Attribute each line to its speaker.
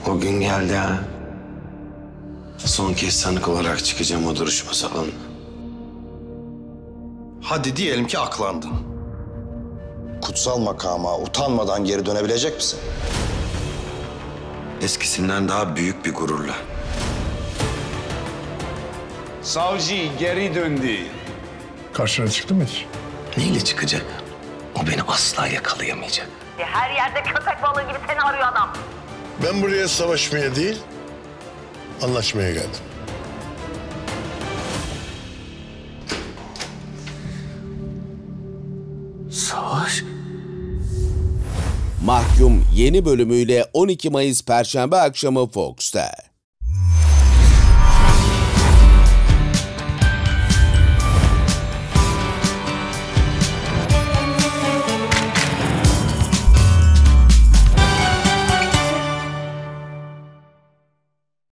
Speaker 1: O gün geldi ha. Son kez sanık olarak çıkacağım o duruşma salonuna.
Speaker 2: Hadi diyelim ki aklandın.
Speaker 3: Kutsal makama utanmadan geri dönebilecek misin?
Speaker 1: Eskisinden daha büyük bir gururla.
Speaker 4: Savcı geri döndü.
Speaker 5: Karşına çıktı mı hiç?
Speaker 1: Neyle çıkacak? O beni asla yakalayamayacak.
Speaker 6: Her yerde köpek balığı gibi seni arıyor adam.
Speaker 5: Ben buraya savaşmaya değil, anlaşmaya geldim.
Speaker 1: Savaş?
Speaker 7: Mahkum yeni bölümüyle 12 Mayıs Perşembe akşamı Fox'ta.